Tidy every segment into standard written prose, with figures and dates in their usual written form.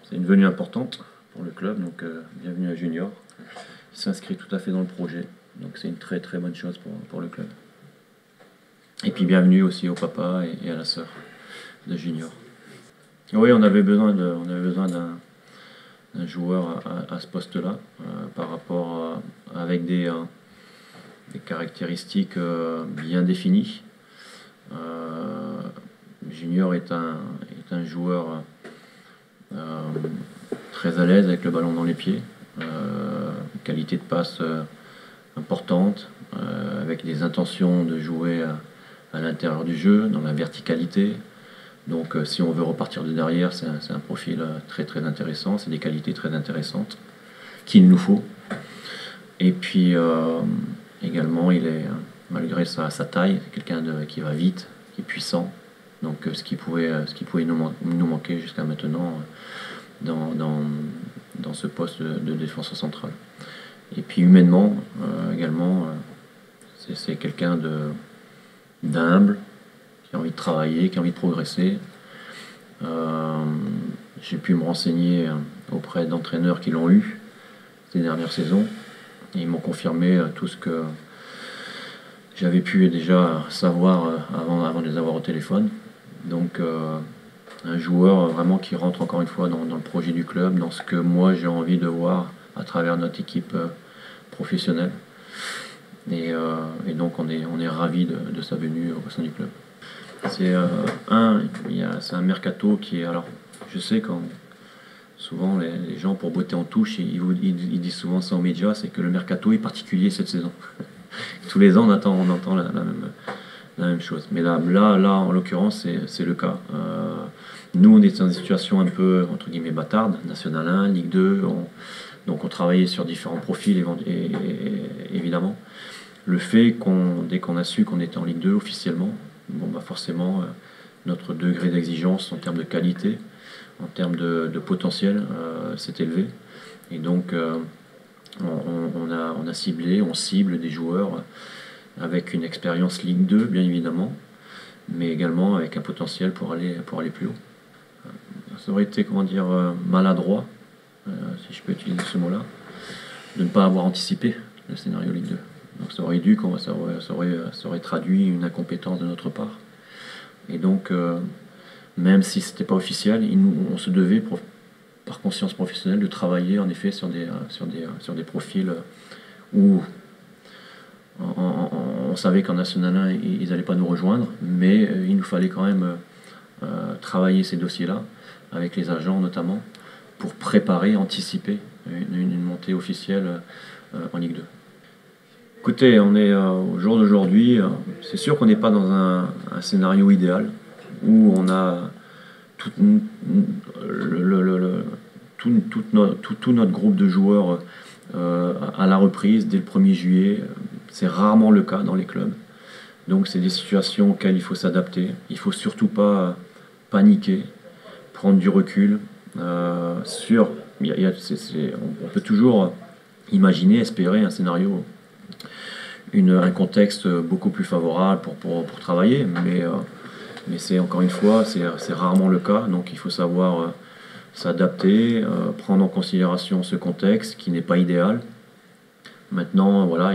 C'est une venue importante pour le club, donc bienvenue à Junior. Il s'inscrit tout à fait dans le projet, donc c'est une très très bonne chose pour le club. Et puis bienvenue aussi au papa et à la sœur de Junior. Oui, on avait besoin d'un joueur à ce poste-là, par rapport avec des caractéristiques bien définies. Junior est un joueur très à l'aise avec le ballon dans les pieds, qualité de passe importante, avec des intentions de jouer à l'intérieur du jeu, dans la verticalité. Donc si on veut repartir de derrière, c'est un profil très très intéressant, c'est des qualités très intéressantes qu'il nous faut. Et puis également, il est, malgré sa taille, c'est quelqu'un qui va vite, qui est puissant. Donc ce qui pouvait nous manquer jusqu'à maintenant dans ce poste de défenseur central. Et puis humainement, également, c'est quelqu'un d'humble, qui a envie de travailler, qui a envie de progresser. J'ai pu me renseigner auprès d'entraîneurs qui l'ont eu ces dernières saisons. Et ils m'ont confirmé tout ce que j'avais pu déjà savoir avant de les avoir au téléphone. Donc un joueur vraiment qui rentre encore une fois dans le projet du club, dans ce que moi j'ai envie de voir à travers notre équipe professionnelle. Et donc on est ravis de sa venue au sein du club. C'est un mercato qui est... Alors je sais quand souvent les gens pour botter en touche, ils disent souvent ça aux médias, c'est que le mercato est particulier cette saison. Tous les ans on entend la même chose. Mais là en l'occurrence c'est le cas. Nous on est dans une situation un peu entre guillemets bâtarde, National 1, Ligue 2, donc on travaillait sur différents profils évidemment. Le fait dès qu'on a su qu'on était en Ligue 2 officiellement, forcément notre degré d'exigence en termes de qualité, en termes de potentiel s'est élevé. Et donc on cible des joueurs avec une expérience Ligue 2 bien évidemment, mais également avec un potentiel pour aller plus haut. Ça aurait été maladroit, si je peux utiliser ce mot-là, de ne pas avoir anticipé le scénario Ligue 2. Donc ça aurait traduit une incompétence de notre part. Et donc même si ce n'était pas officiel, on se devait par conscience professionnelle de travailler en effet sur des profils où on savait qu'en National 1 ils n'allaient pas nous rejoindre, mais il nous fallait quand même travailler ces dossiers-là avec les agents notamment pour préparer, anticiper une montée officielle en Ligue 2. Écoutez, on est au jour d'aujourd'hui, c'est sûr qu'on n'est pas dans un scénario idéal où on a tout notre groupe de joueurs à la reprise dès le 1er juillet. C'est rarement le cas dans les clubs. Donc c'est des situations auxquelles il faut s'adapter. Il ne faut surtout pas paniquer, prendre du recul. On peut toujours imaginer, espérer un scénario, un contexte beaucoup plus favorable pour travailler, mais c'est encore une fois, c'est rarement le cas, donc il faut savoir s'adapter, prendre en considération ce contexte qui n'est pas idéal. Maintenant, voilà,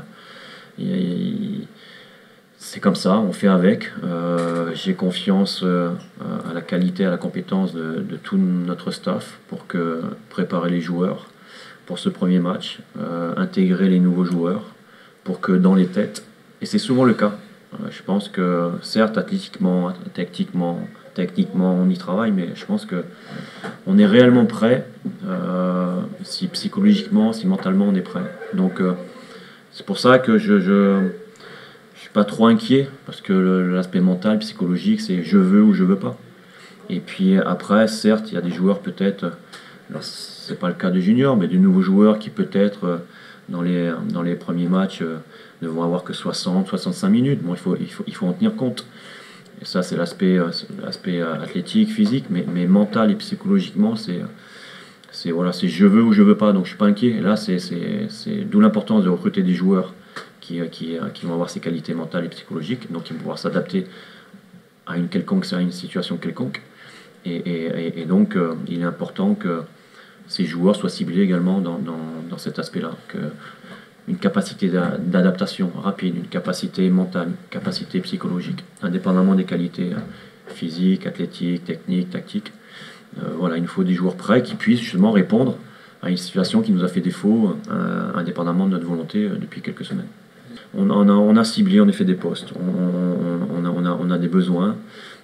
c'est comme ça, on fait avec. J'ai confiance à la qualité, à la compétence de tout notre staff pour préparer les joueurs pour ce premier match, intégrer les nouveaux joueurs pour que dans les têtes, et c'est souvent le cas, je pense que certes athlétiquement, techniquement on y travaille, mais je pense qu'on est réellement prêt, si psychologiquement, si mentalement on est prêt. Donc c'est pour ça que je suis pas trop inquiet, parce que l'aspect mental, psychologique, c'est je veux ou je veux pas. Et puis après, certes, il y a des joueurs peut-être, alors c'est pas le cas de Junior, mais de nouveaux joueurs qui peut-être dans les premiers matchs ne vont avoir que 60-65 minutes. Bon, il faut en tenir compte. Et ça, c'est l'aspect athlétique, physique, mais mental et psychologiquement, c'est je veux ou je veux pas, donc je suis pas inquiet. Et là, c'est d'où l'importance de recruter des joueurs qui vont avoir ces qualités mentales et psychologiques, donc ils vont pouvoir s'adapter à une situation quelconque. Et donc, il est important que ces joueurs soient ciblés également dans cet aspect-là. Une capacité d'adaptation rapide, une capacité mentale, une capacité psychologique, indépendamment des qualités physiques, athlétiques, techniques, tactiques. Voilà, il nous faut des joueurs prêts qui puissent justement répondre à une situation qui nous a fait défaut, indépendamment de notre volonté depuis quelques semaines. On a ciblé en effet des postes, on a des besoins,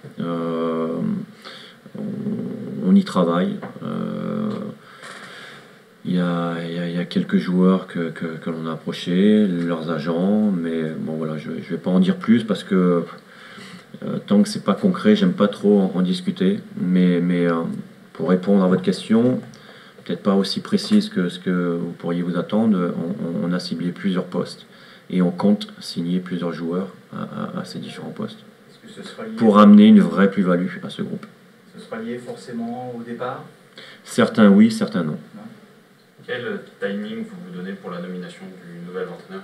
on y travaille. Il y a quelques joueurs que l'on a approchés, leurs agents, mais bon voilà, je ne vais pas en dire plus parce que tant que c'est pas concret, j'aime pas trop en discuter. Mais pour répondre à votre question, peut-être pas aussi précise que ce que vous pourriez vous attendre, on a ciblé plusieurs postes et on compte signer plusieurs joueurs à ces différents postes pour amener une vraie plus-value à ce groupe. Ce sera lié forcément au départ? Certains oui, certains non. Quel timing vous donnez pour la nomination du nouvel entraîneur?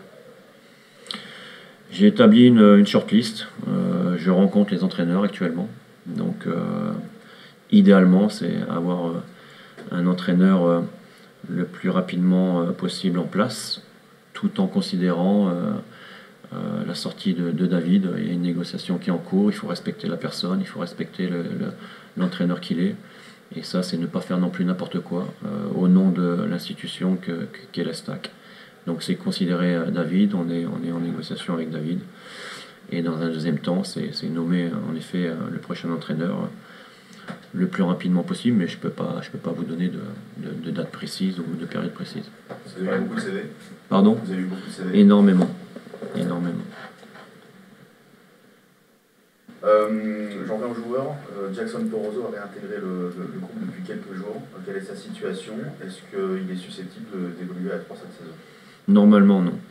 J'ai établi une shortlist. Je rencontre les entraîneurs actuellement. Donc, idéalement, c'est avoir un entraîneur le plus rapidement possible en place, tout en considérant la sortie de David. Il y a une négociation qui est en cours. Il faut respecter la personne, il faut respecter l'entraîneur qu'il est. Et ça, c'est ne pas faire non plus n'importe quoi au nom de l'institution qu'est la STAC. Donc c'est considérer David, on est en négociation avec David. Et dans un deuxième temps, c'est nommer en effet le prochain entraîneur le plus rapidement possible, mais je peux pas vous donner de date précise ou de période précise. Vous avez eu beaucoup de CV? Pardon? Vous avez eu beaucoup de CV? Énormément. J'en viens aux joueurs. Jackson Porozo a réintégré le groupe depuis quelques jours. Quelle est sa situation? Est-ce qu'il est susceptible d'évoluer à 3 cette saison? Normalement, non.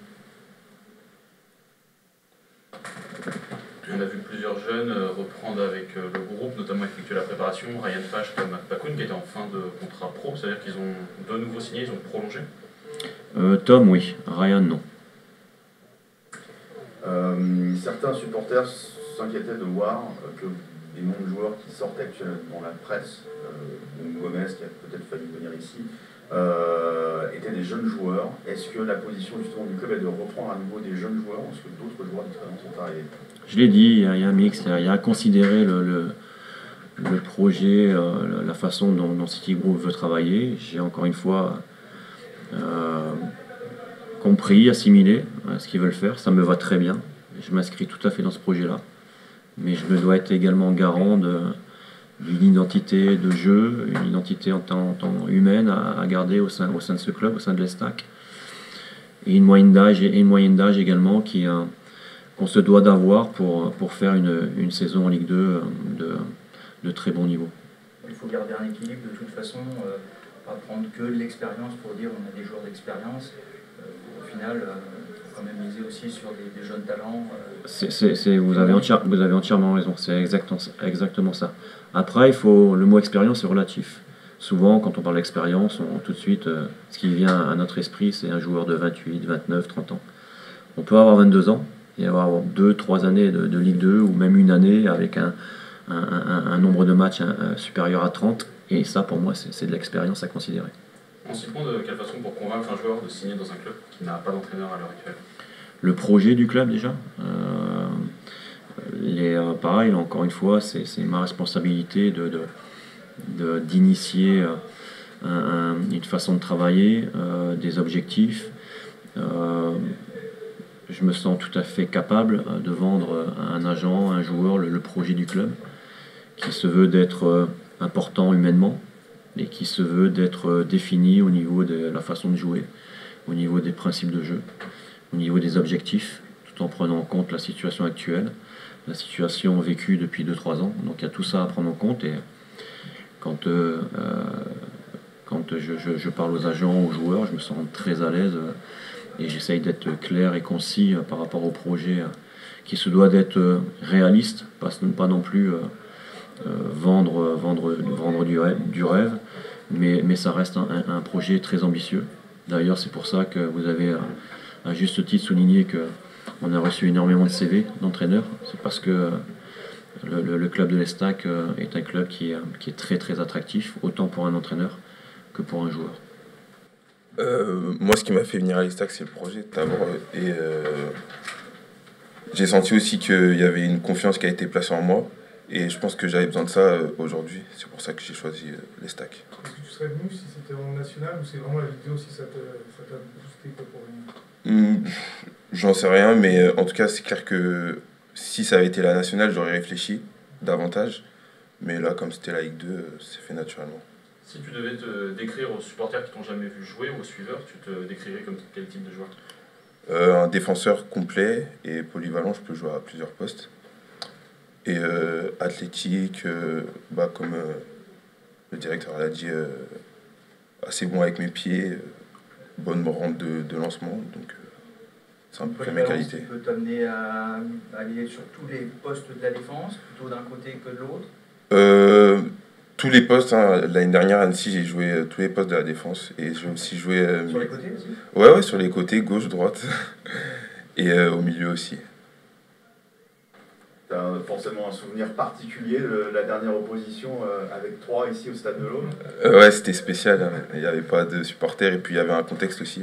On a vu plusieurs jeunes reprendre avec le groupe, notamment effectuer la préparation. Ryan Pache, Tom Pakoun, qui était en fin de contrat pro, c'est-à-dire qu'ils ont de nouveau signé, ils ont prolongé. Tom, oui. Ryan, non. Certains supporters s'inquiétaient de voir que des noms de joueurs qui sortent actuellement dans la presse, Gomez qui a peut-être failli venir ici, étaient des jeunes joueurs. Est-ce que la position justement du club est de reprendre à nouveau des jeunes joueurs ou est-ce que d'autres joueurs d'expérience sont arrivés? Je l'ai dit, il y a un mix, il y a à considérer le projet, la façon dont City Group veut travailler. J'ai encore une fois compris, assimilé ce qu'ils veulent faire, ça me va très bien. Je m'inscris tout à fait dans ce projet-là. Mais je me dois être également garant d'une identité de jeu, une identité en tant humaine à garder au sein de ce club, au sein de l'Estac. Et une moyenne d'âge également qu'on se doit d'avoir pour faire une saison en Ligue 2 de très bon niveau. Il faut garder un équilibre de toute façon, pas prendre que de l'expérience pour dire on a des joueurs d'expérience. Au final, il faut quand même miser aussi sur des jeunes talents. Vous avez entièrement raison, c'est exactement ça. Après, le mot expérience est relatif. Souvent, quand on parle d'expérience, tout de suite, ce qui vient à notre esprit, c'est un joueur de 28, 29, 30 ans. On peut avoir 22 ans et avoir 2-3 années de Ligue 2 ou même une année avec un nombre de matchs supérieur à 30. Et ça, pour moi, c'est de l'expérience à considérer. On s'y prend de quelle façon pour convaincre un joueur de signer dans un club qui n'a pas d'entraîneur à l'heure actuelle? Le projet du club déjà. Pareil, encore une fois, c'est ma responsabilité d'initier une façon de travailler, des objectifs. Je me sens tout à fait capable de vendre à un agent, à un joueur, le projet du club, qui se veut d'être important humainement et qui se veut d'être défini au niveau de la façon de jouer, au niveau des principes de jeu, au niveau des objectifs, tout en prenant en compte la situation actuelle, la situation vécue depuis 2-3 ans. Donc il y a tout ça à prendre en compte et quand je parle aux agents, aux joueurs, je me sens très à l'aise et j'essaye d'être clair et concis par rapport au projet qui se doit d'être réaliste, pas non plus vendre du rêve, mais ça reste un projet très ambitieux. D'ailleurs, c'est pour ça que vous avez à juste titre souligné qu'on a reçu énormément de CV d'entraîneurs. C'est parce que Le club de l'Estac est un club qui est très très attractif, autant pour un entraîneur que pour un joueur. Moi, ce qui m'a fait venir à l'Estac, c'est le projet d'abord. Et j'ai senti aussi qu'il y avait une confiance qui a été placée en moi. Et je pense que j'avais besoin de ça aujourd'hui. C'est pour ça que j'ai choisi l'Estac. Est-ce que tu serais venu si c'était en national ou c'est vraiment la vidéo si ça t'a boosté quoi, pour venir? J'en sais rien, mais en tout cas, c'est clair que si ça avait été la nationale, j'aurais réfléchi davantage. Mais là, comme c'était la Ligue 2, c'est fait naturellement. Si tu devais te décrire aux supporters qui t'ont jamais vu jouer ou aux suiveurs, tu te décrirais comme quel type de joueur? Un défenseur complet et polyvalent, je peux jouer à plusieurs postes. Et athlétique, comme le directeur l'a dit, assez bon avec mes pieds, bonne rampe de lancement. Donc c'est un peu près mes qualités. Tu peux t'amener à aller sur tous les postes de la défense, plutôt d'un côté que de l'autre? Tous les postes, hein. L'année dernière à Annecy, j'ai joué tous les postes de la défense. Et j'ai aussi joué. Sur les côtés aussi? Ouais, sur les côtés, gauche, droite. Et au milieu aussi. Tu as forcément un souvenir particulier de la dernière opposition avec 3 ici au Stade de l'Aune? Ouais, c'était spécial. Hein. Il n'y avait pas de supporters et puis il y avait un contexte aussi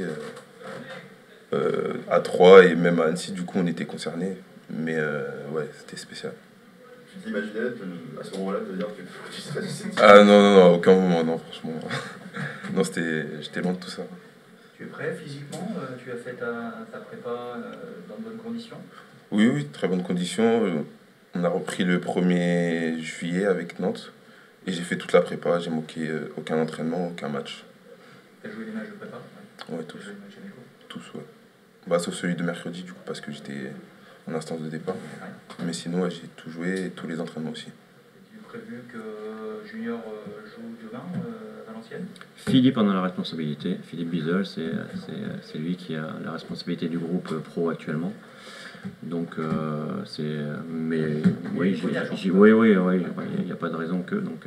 à 3 et même à Annecy, du coup on était concernés. Mais ouais, c'était spécial. Tu t'imaginais à ce moment-là te dire que tu serais susceptible? Ah non, à aucun moment, non, franchement. Non, j'étais loin de tout ça. Tu es prêt physiquement? Tu as fait ta prépa dans de bonnes conditions? Oui, très bonnes conditions. On a repris le 1er juillet avec Nantes. Et j'ai fait toute la prépa, j'ai manqué aucun entraînement, aucun match. Tu as joué les matchs de prépa? Ouais, tous. Les matchs amicaux? Tous, ouais. Sauf celui de mercredi, du coup, parce que j'étais en instance de départ. Ouais. Mais sinon, ouais, j'ai tout joué et tous les entraînements aussi. Es-tu prévu que Junior joue demain à Valenciennes? Philippe en a la responsabilité. Philippe Bizel, c'est lui qui a la responsabilité du groupe pro actuellement. Donc mais oui, il n'y a pas de raison que. Donc,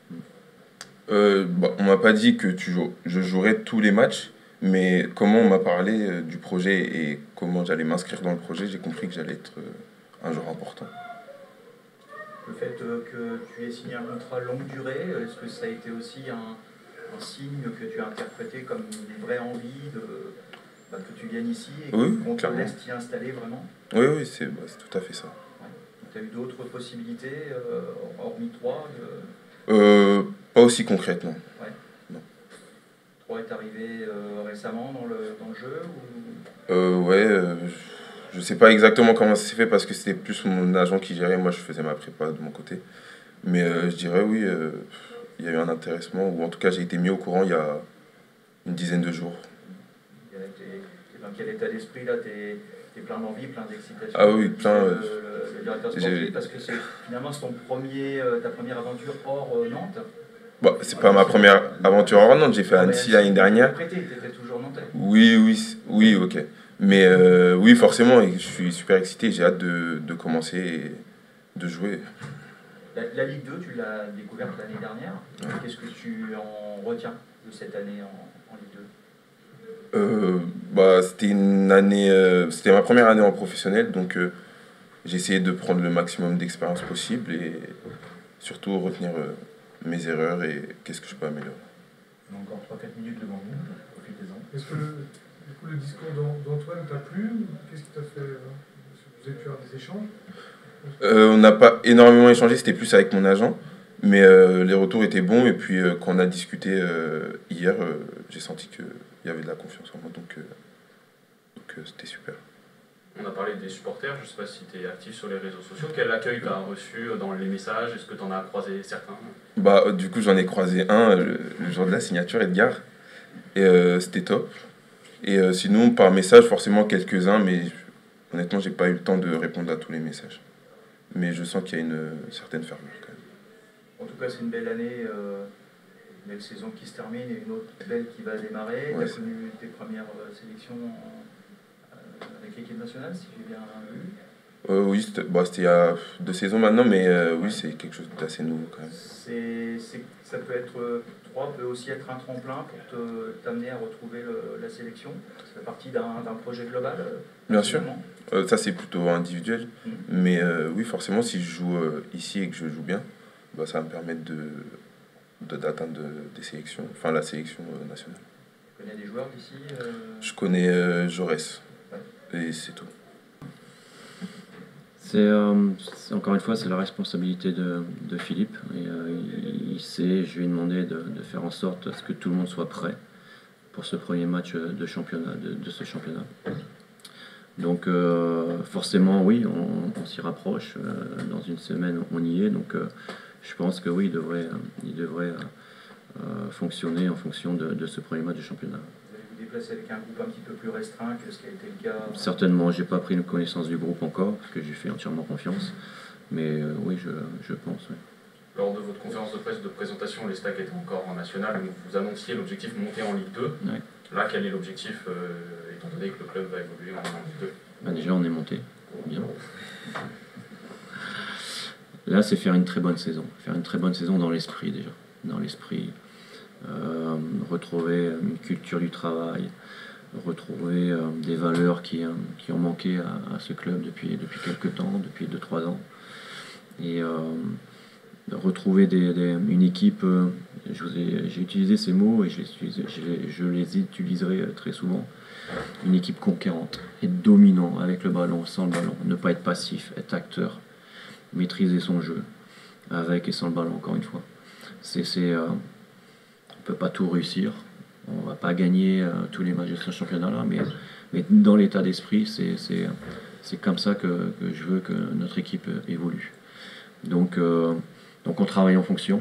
on m'a pas dit que je jouerais tous les matchs, mais comment on m'a parlé du projet et comment j'allais m'inscrire dans le projet, j'ai compris que j'allais être un joueur important. Le fait que tu aies signé un contrat longue durée, est-ce que ça a été aussi un signe que tu as interprété comme une vraie envie que tu viennes ici et qu'on te laisse t'y installer vraiment? Oui, c'est tout à fait ça. Ouais. Tu as eu d'autres possibilités, hormis 3 Pas aussi concrètes, non. Ouais. Non. 3 est arrivé récemment dans le jeu ou... Je sais pas exactement comment ça s'est fait parce que c'était plus mon agent qui gérait, moi je faisais ma prépa de mon côté. Mais je dirais oui, il y a eu un intéressement, ou en tout cas j'ai été mis au courant il y a une dizaine de jours. Dans quel état d'esprit là? T'es plein d'envie, plein d'excitation? Ah oui, plein. Le directeur sportif, parce que finalement c'est ta première aventure hors Nantes. C'est pas ma première aventure hors Nantes, j'ai fait Annecy l'année dernière. T'étais toujours nantais? Oui, ok. Mais oui, forcément, je suis super excité, j'ai hâte de commencer et de jouer. La Ligue 2, tu l'as découverte l'année dernière. Ouais. Qu'est-ce que tu en retiens de cette année en Ligue 2? C'était une année, c'était ma première année en professionnel, donc j'ai essayé de prendre le maximum d'expérience possible et surtout retenir mes erreurs et qu'est-ce que je peux améliorer. On a encore 3-4 minutes devant vous, profitez-en. Est-ce que le discours d'Antoine t'a plu? Qu'est-ce qui t'a fait... Vous avez pu avoir des échanges? On n'a pas énormément échangé, c'était plus avec mon agent, mais les retours étaient bons et puis quand on a discuté hier, j'ai senti qu'il y avait de la confiance en moi, donc c'était super. On a parlé des supporters, je ne sais pas si tu es actif sur les réseaux sociaux. Quel accueil tu as reçu dans les messages? Est-ce que tu en as croisé certains? Du coup, j'en ai croisé un le jour de la signature, Edgar, et c'était top. Et sinon, par message, forcément quelques-uns, mais honnêtement, j'ai pas eu le temps de répondre à tous les messages. Mais je sens qu'il y a une certaine ferveur quand même. En tout cas, c'est une belle année, une belle saison qui se termine et une autre belle qui va démarrer. Ouais, tu as connu tes premières sélections avec l'équipe nationale, si j'ai bien vu? Oui, c'était il y a 2 saisons maintenant, mais oui, c'est quelque chose d'assez nouveau quand même. Ça peut être 3 peut aussi être un tremplin pour t'amener à retrouver la sélection? Ça fait partie d'un projet global? Bien sûr. Ça, c'est plutôt individuel. Mais oui, forcément, si je joue ici et que je joue bien, bah, ça va me permettre d'atteindre des sélections, enfin la sélection nationale. Tu connais des joueurs d'ici? Je connais Jaurès. Et c'est tout. Encore une fois, c'est la responsabilité de Philippe. Et, il sait, je lui ai demandé de faire en sorte à ce que tout le monde soit prêt pour ce premier match de championnat, de ce championnat. Donc forcément, oui, on s'y rapproche. Dans une semaine, on y est. Donc je pense que oui, il devrait fonctionner en fonction de ce premier match de championnat. Déplacer avec un groupe un petit peu plus restreint que ce qui a été le cas? Certainement, j'ai pas pris une connaissance du groupe encore, parce que j'ai fait entièrement confiance. Mais oui, je pense. Oui. Lors de votre conférence de presse de présentation, les Stacks étaient encore en national, vous annonciez l'objectif monter en Ligue 2. Ouais. Là, quel est l'objectif, étant donné que le club va évoluer en Ligue 2? Bah déjà, on est monté. Bien. Là, c'est faire une très bonne saison. Faire une très bonne saison dans l'esprit déjà. Dans l'esprit. Retrouver une culture du travail, retrouver des valeurs qui ont manqué à ce club depuis quelques temps, depuis 2-3 ans. Et retrouver une équipe, j'ai utilisé ces mots et je les utiliserai très souvent, une équipe conquérante, être dominant avec le ballon, sans le ballon, ne pas être passif, être acteur, maîtriser son jeu, avec et sans le ballon, encore une fois. On ne peut pas tout réussir, on ne va pas gagner tous les matchs de ce championnat-là, mais dans l'état d'esprit, c'est comme ça que je veux que notre équipe évolue. Donc on travaille en fonction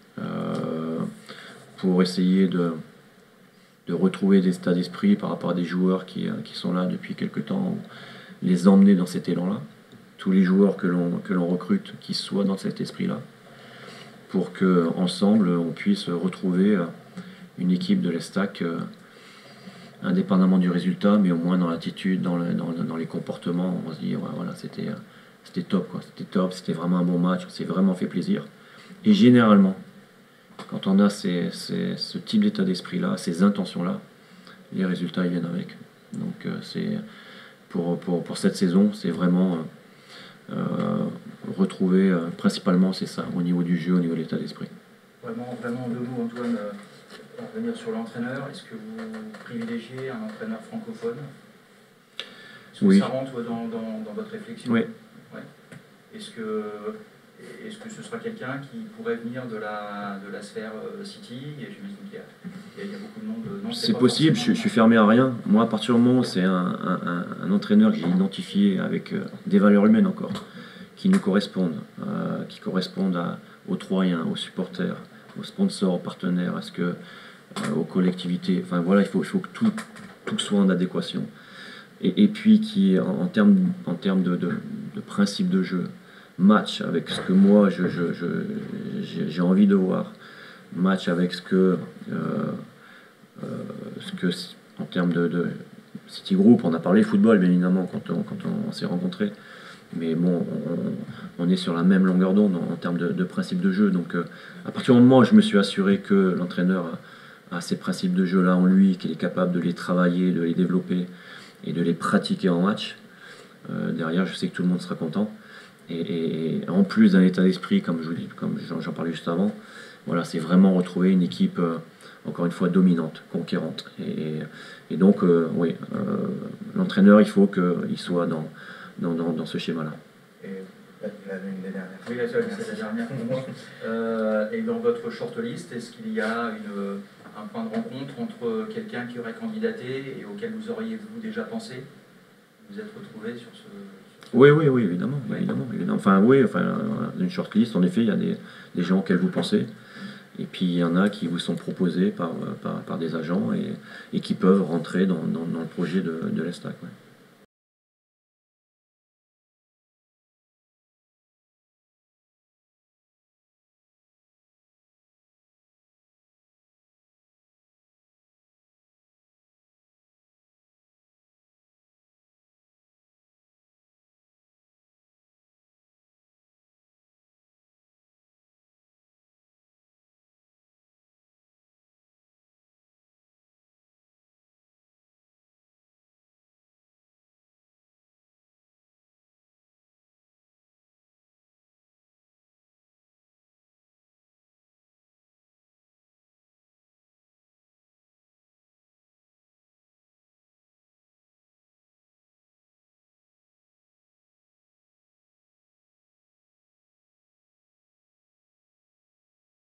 pour essayer de retrouver des états d'esprit par rapport à des joueurs qui sont là depuis quelque temps, les emmener dans cet élan-là. Tous les joueurs que l'on recrute qui soient dans cet esprit-là, pour qu'ensemble on puisse retrouver une équipe de l'Estac indépendamment du résultat, mais au moins dans l'attitude, dans les comportements. On se dit, ouais, voilà, c'était top, quoi. C'était top, c'était vraiment un bon match, on s'est vraiment fait plaisir. Et généralement, quand on a ce type d'état d'esprit-là, ces intentions-là, les résultats ils viennent avec. Donc c'est pour cette saison, c'est vraiment retrouver, principalement c'est ça, au niveau du jeu, au niveau de l'état d'esprit. Vraiment en 2 mots, Antoine, pour revenir sur l'entraîneur, est-ce que vous privilégiez un entraîneur francophone? Est-ce que oui. Ça rentre dans votre réflexion? Oui. Ouais. Est-ce que ce sera quelqu'un qui pourrait venir de la sphère City? Et j'imagine qu'il y a beaucoup de monde. C'est possible, je suis fermé à rien. Moi, à partir du moment où c'est un entraîneur que j'ai identifié avec des valeurs humaines encore, qui nous correspondent, qui correspondent aux Troyens, aux supporters, aux sponsors, aux partenaires, aux collectivités. Enfin voilà, il faut que tout soit en adéquation. Et puis qui, en termes de principe de jeu, match avec ce que moi j'ai envie de voir, match avec ce que en termes de City Group, on a parlé football bien évidemment quand on s'est rencontrés, mais bon, on est sur la même longueur d'onde en termes de principe de jeu. Donc à partir du moment où je me suis assuré que l'entraîneur a ces principes de jeu là en lui, qu'il est capable de les travailler, de les développer et de les pratiquer en match, derrière je sais que tout le monde sera content. Et en plus d'un état d'esprit, comme j'en parlais juste avant, voilà, c'est vraiment retrouver une équipe, encore une fois, dominante, conquérante. Et donc, oui, l'entraîneur, il faut qu'il soit dans ce schéma-là. L'une des dernières. Oui, c'est la dernière pour moi. Et dans votre shortlist, est-ce qu'il y a un point de rencontre entre quelqu'un qui aurait candidaté et auquel vous auriez déjà pensé? Vous êtes retrouvé sur ce... Oui, évidemment. Enfin, une shortlist, en effet, il y a des gens auxquels vous pensez. Et puis il y en a qui vous sont proposés par des agents et qui peuvent rentrer dans le projet de l'Estac. Ouais.